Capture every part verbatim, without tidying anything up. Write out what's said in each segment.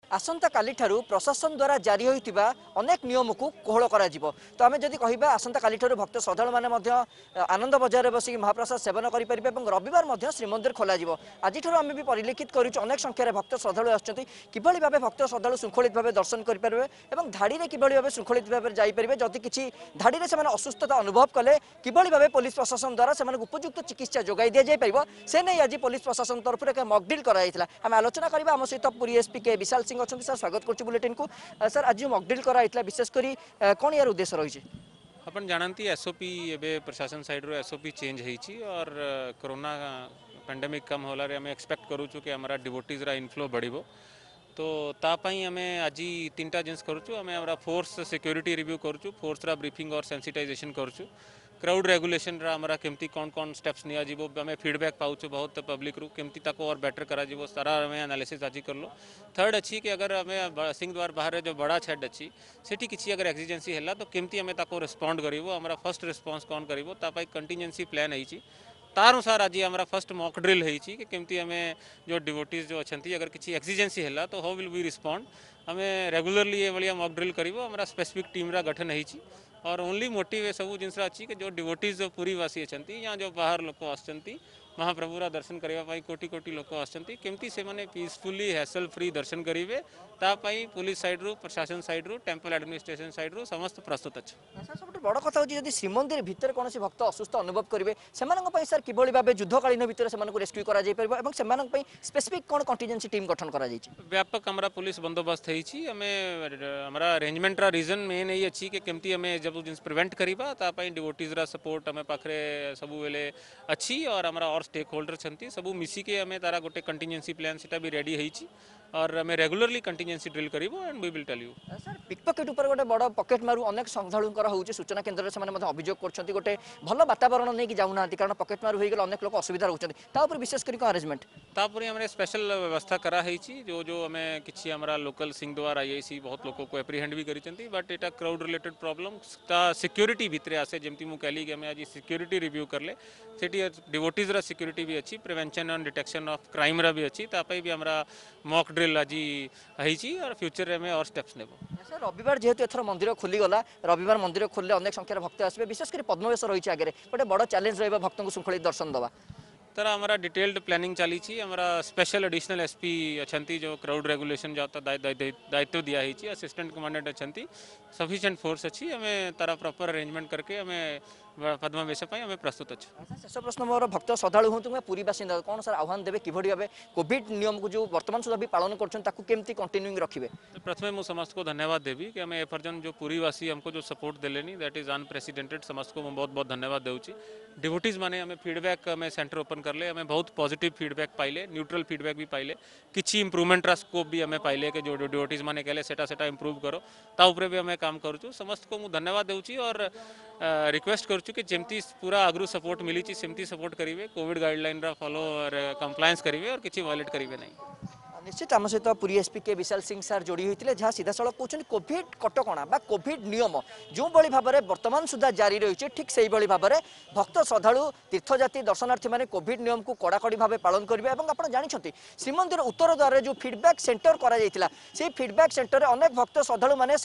आसंता काली ठारू प्रशासन द्वारा जारी होइतिबा अनेक नियम को कोहल करा जिवो। तो आमे जदि कहिबा आसंता काली ठारू भक्त श्रद्धालु माने मध्य आनंद बजार बसी महाप्रसाद सेवन करि परिबे एवं रविवार मध्य श्रीमंदिर खोला जिवो। आज ठारू आमे भी परिलक्षित करूछु अनेक संख्यार भक्त श्रद्धालु आछथि किभଳି भाबे भक्त श्रद्धालु शृंखलित भाबे दर्शन करि परिबे एवं धाड़ी रे किभଳି भाबे शृंखलित भाबे जाई परिबे। जदि किछि धाड़ी रे सेमाने असुस्थता अनुभव कले किभଳି भाबे पुलिस प्रशासन द्वारा सेमाने उपयुक्त चिकित्सा जोगाई दिया जाय परिबो से नै आज पुलिस प्रशासन तरफ रे मॉक ड्रिल करा जायतिला। आमे आलोचना करबा हम सहित पुरी एसपी के विशाल सिंह अच्छा सर स्वागत कर बुलेटिन को। सर आज जो मॉकड्रिल कराइला विशेषकर कौन यार उद्देश्य रही अपन जानती एसओपी एबे प्रशासन साइड रो एसओपी चेंज होईची और कोरोना पेंडेमिक कम होला रे हमें एक्सपेक्ट करूछु कि हमारा डिवोटीज रा इनफ्लो बढ़िबो। तो तापाई हमें आज तीनटा जिनिस करूछु। हमें हमारा फोर्स सिक्योरिटी रिव्यू करूछु, फोर्स रा ब्रीफिंग और सेंसिटाइजेशन करूछु, क्राउड रेगुलेशन रा हमारा केमती कौन कौन स्टेप्स निया जीवो हमें फीडबैक पाउछु बहुत पब्लिक रु केमती ताको और बेटर करा जीवो सारा हमें एनालिसिस आज कर लो। थर्ड अच्छी कि अगर हमें सिंह द्वार बाहर जो बड़ा छेड अच्छी सेठी किसी अगर एक्सीजेंसी है तो केमती हमें ताको रिस्पॉन्ड करिवो हमारा फर्स्ट रिस्पॉन्स कौन करिवो तापाई कंटिजेंसी प्लान है तार अनुसार आज हमारा फर्स्ट मॉक ड्रिल है कि केमती हमें जो डिवोटीज जो अच्छा अगर किसी एक्सीजेंसी है तो हाउ विल वी रिस्पॉन्ड हमें रेगुलरली ये भाया मॉक ड्रिल करिवो हमारा स्पेसिफिक टीम रा गठन है और ओनली मोटिव ये सब जिनस अच्छी कि जो डिवोटीज जो पूरी वासी अच्छा या जो बाहर लोक आसचंती महाप्रभुरा दर्शन करने कोटी कोटी लोक आसचंती केमती से माने पीसफुली हैसल फ्री दर्शन करेंगे तापाई पुलिस साइड रु प्रशासन साइड रु टेम्पल एडमिनिस्ट्रेशन साइड रु समस्त प्रस्तुत अच्छा। सर सब बड़ कथा होची जदि श्रीमंदिर भितर कौन भक्त असुस्थ अनुभव करेंगे से सर किभଳି भाबे युद्धकालीन भितर से रेस्क्यू करा जाय परबो एवं सेमानक पई स्पेसिफिक कौन कंटिजेंसी टीम गठन करा जायछि। व्यापक हमारा पुलिस बंदोबस्त है हमें हमारा अरेंजमेंट रा रीजन मेन यही अच्छी कि केमती हमें जब जिन प्रिवेंट करिबा तापाई डिवोटीज रा सपोर्ट हमें पाखरे सबु बेले अच्छी और हमारा और स्टेक होल्डर छंती सबु मिसी के हमें तारा गोटे कंटिजेंसी प्लान सेटा भी रेडी है और हमें रेगुलरली कंटिजेंसी ड्रिल करिवो and we will tell you. Sir pickpocket ऊपर गोटे बड़ पॉकेट मारू अनेक श्रद्धालुंकर होउची सूचना केन्द्र से माने अभियोग करछंती गोटे भल वातावरण नहीं कि जाउना कारण पॉकेट मारू होई गेल अनेक लोक असुविधा रहउछंती ता ऊपर विशेष करी अरेंजमेंट तापर हमरे स्पेशल व्यवस्था करा है जो जो हमें किसी हमारा लोकल सिंह द्वार आईआईसी बहुत लोगों को एप्रीहेंड भी करिसेंती बट एटा क्राउड रिलेटेड प्रॉब्लम ता सिक्योरिटी भितरे आसे जेमती मु कहली कि हमें आज सिक्योरिटी रिव्यू करले सेठी डिवोटीज रा सिक्योरिटी भी अच्छी prevention and detection of crime रा भी अच्छी तापाई भी हमरा मॉक ड्रिल आज है और फ्यूचर में और स्टेप्स नेबो। सर रविवार जेहेतु एथर मंदिर खोली गला रविवार मंदिर खोलले अनेक संख्यार भक्त आसबे विशेषकर पद्मवेश रही आगे गोटे बड़ चैलेंज रहा भक्त को श्रृंखलित दर्शन दवा तर हमारा डिटेल्ड प्लानिंग चली हमारा स्पेशल एडिशनल एसपी अच्छा जो क्राउड रेगुलेशन जाता दायित्व दिया है असिस्टेंट कमांडेंट अच्छा सफिशिएंट फोर्स अच्छी हमें तारा प्रॉपर अरेंजमेंट करके हमें पद्मवेश हमें प्रस्तुत अच्छा। शेष प्रश्न मोर भक्त श्रद्धालु हूँ मैं पूरी बासिंदा कौन सर आह्वान देवे कि भाव कोविड नियम को जो वर्तमान सुधा भी पालन करमती कंटिन्यूइंग रखिए। प्रथम मुझे समस्त को धन्यवाद देवी कि हमें एपर्यंत जो पूरीवासी हमको जो सपोर्ट देलेनी दैट इज अनप्रेसिडेंटेड समस्त को मैं बहुत बहुत धन्यवाद देउची। डिवोटीज माने हमें फीडबैक हमें सेंटर ओपन करले हमें बहुत पॉजिटिव फीडबैक पाइले न्यूट्रल फीडबैक भी पाइले किसी इंप्रूवमेंट रा स्कोप भी हमें पाइले कि जो डिवोटीज माने कहले सेटा सेटा इंप्रूव करो ता ऊपर भी हमें काम करूँ समस्त को मुझे धन्यवाद देउची और रिक्वेस्ट करूँ कि जेमती पूरा आगु सपोर्ट मिली सेमती सपोर्ट करेंगे कोविड गाइडलाइन रा फॉलो और कंप्लायंस करेंगे और किसी वायलेट करेंगे नहीं। निश्चित आम सहित पुरी एसपी के विशाल सिंह सार जोड़ी होते जहाँ सीधा सड़क कहते कोविड कटकणा बा कोविड नियम जो भाई भाव में बर्तमान सुधा जारी रही ठीक से भाव में भक्त श्रद्धालु तीर्थजाती दर्शनार्थी मैंने कोविड नियम को कड़ाकड़ी भाव पालन करेंगे। आप जानते श्रीमंदिर उत्तर द्वार जो फीडबैक सेंटर कर फीडबैक सेंटर में अनेक भक्त श्रद्धालु मैंने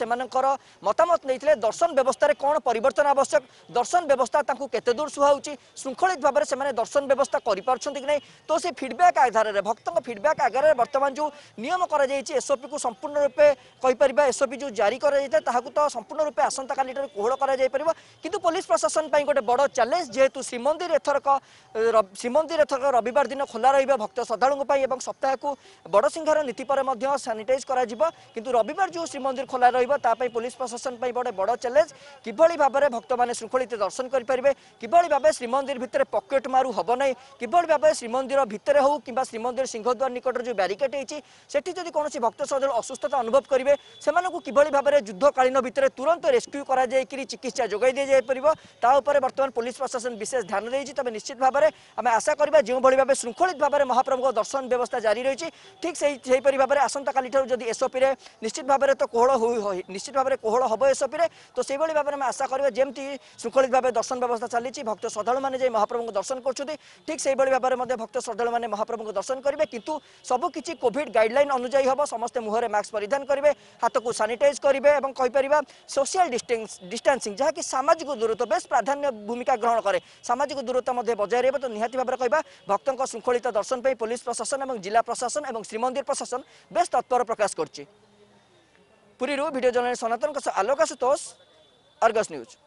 मतामत नहीं दर्शन व्यवस्था कौन परिवर्तन आवश्यक दर्शन व्यवस्था केते दूर सुहाऊँगी श्रृंखलित भाव में दर्शन व्यवस्था करें कि नहीं तो से फीडबैक आधार में भक्तों फीडबैक आगे बर्तमान जो नियम कर एसओपी को संपूर्ण रूपे कहीपर एसओपी जो जारी कर तो संपूर्ण रूपे आसंता काली कोहल कर किंतु पुलिस प्रशासन गोटे बड़ चैलेंज जेहेतु श्रीमंदिर एथरक श्रीमंदिर एथरक रविवार दिन खोला रहा भक्त श्रद्धालुओं सप्ताह को बड़सिंहार नीति पर सानिटाइज किंतु रविवार जो श्रीमंदिर खोला रहा पुलिस प्रशासन गोटे बड़ चैलेंज किभଳି भाव में भक्त मैंने श्रृंखलित दर्शन करेंगे किभଳି भाव श्रीमंदिर भितर पॉकेट मारू हम ना किभଳି भाव श्रीमंदिर भितर हो कि श्रीमंदिर सिंहद्वार निकट जो बैरिकेड सेठी जदि कौन भक्त श्रद्धालु असुस्थता अनुभव करेंगे से किभଳି भाव में युद्धकालीन भितर तुरंत रेस्क्यू करा जायकरी चिकित्सा जोगाई दि जापर बर्तमान पुलिस प्रशासन विशेष ध्यान देती तबे निश्चित भाव में आम आशा करवा जो भाव श्रृंखलित भाव में महाप्रभु दर्शन व्यवस्था जारी रही ठीक से भाव में आसंता काली जदि एसओपी रे निश्चित भाव में तो कोहल निश्चित भाव में कोहल हम एसओपी रे तो से भाव में आशा करवा जमती श्रृंखलित भाव दर्शन व्यवस्था चली भक्त श्रद्धालु मैंने महाप्रभु दर्शन कर ठीक से भाव में भक्त श्रद्धालु मैंने महाप्रभु दर्शन करेंगे किंतु सबकिछि कोविड गाइडलाइन अनुଯାयी हम समस्ते मुहर मास्क परिधान करेंगे हाथ को सानिटाइज करेंगे और कहीपर सोशल डिस्टेंसिंग जहाँकि सामाजिक दूरत्व बेस प्राधान्य भूमिका ग्रहण करे सामाजिक दूरत्व बजाय रहा तो निहाती भाव में कहवा भक्तों श्रृंखलित दर्शन पर पुलिस प्रशासन और जिला प्रशासन और श्रीमंदिर प्रशासन बेस तत्पर प्रकाश कर Puri video journalist Sanatan Alok Ashutosh Argus news.